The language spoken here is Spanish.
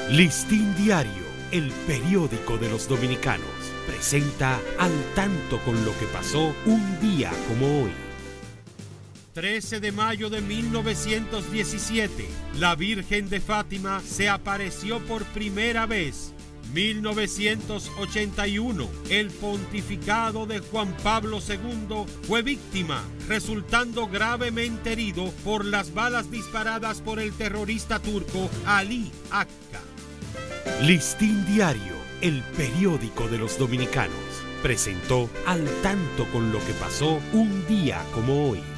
Listín Diario, el periódico de los dominicanos, presenta Al tanto con lo que pasó un día como hoy. 13 de mayo de 1917, la Virgen de Fátima se apareció por primera vez. 1981, el pontificado de Juan Pablo II fue víctima, resultando gravemente herido por las balas disparadas por el terrorista turco Ali Akka. Listín Diario, el periódico de los dominicanos, presentó Al tanto con lo que pasó un día como hoy.